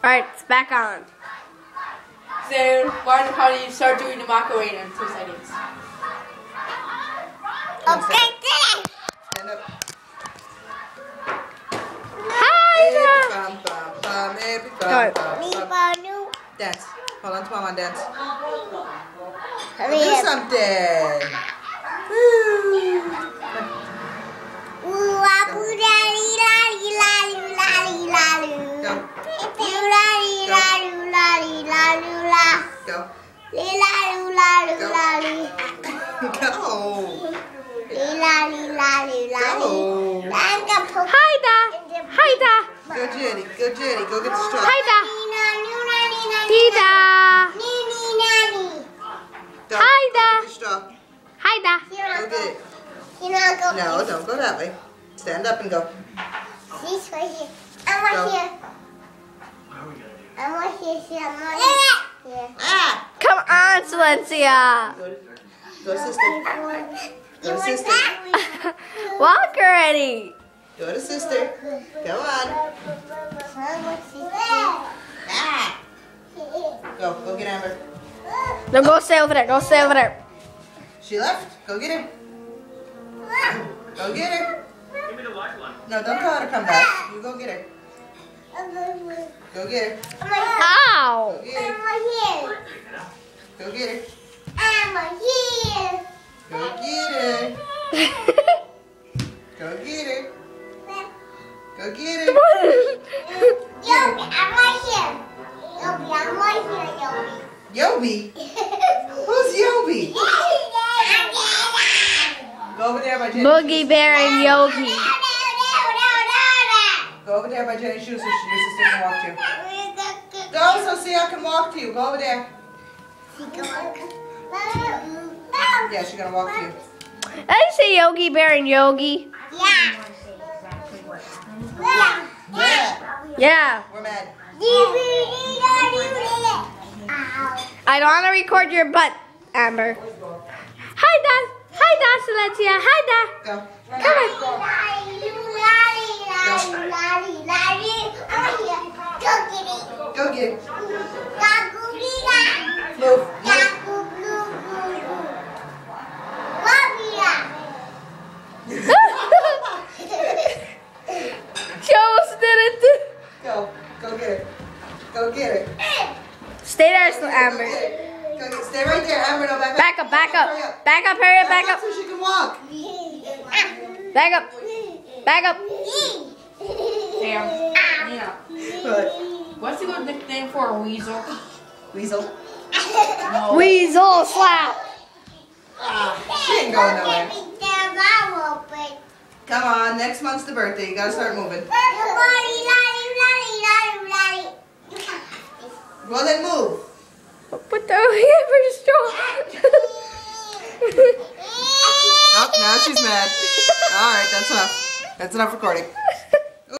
Alright, it's back on. So, learn how to start doing the Macarena in 2 seconds. Okay, Stand up. Dance. Hold on to Mama and dance. Do something. Woo. Go. Haida. Go, Jenny. Go, Jenny. Go get the straw. Haida. Dida. Go. Haida. Go get the straw. Haida. Go get it. No, don't go that way. Stand up and go. This right here. I Go. want here. I want here. Yeah. Ah! Come on, Silencia. Go, sister. Go, sister. Walk already. Go to sister. Go on. Ah! Go. Go get Amber. No, go stay over there. Go stay over there. She left. Go get her. Go get her. Give me the white one. No, don't tell her to come back. You go get her. Go get her. Ow. Go get her. Go get her. Go get her. Go get her. Go get her. Yobi? Who's Yobi? Go over there by Jenny's Boogie Bear and Yogi. Go over there by Jenny's shoes so your sister can walk to you. Go so Sia can walk to you. Go over there. Yeah, she's gonna walk to you. I say Yogi Bear and Yogi. Yeah. Yeah. We're mad. I don't want to record your butt, Amber. Hi, Silencia. Hi, Go. Come on. Go get it. Move. She almost did it. Go. Go get it. Go get it. Stay there, Amber. Go get it. Stay right there, Amber. No, back up. Back up, back up. Hurry up. Back up, hurry up, back up. So she can walk. Back up. Back up. Damn. Yeah. What? What's a good nickname for a weasel? Weasel. No. Weasel slap. She ain't going nowhere. Come on, next month's the birthday. You gotta start moving. Well, then move. Put the hammer straw. Oh, now she's mad. All right, that's enough. That's enough recording.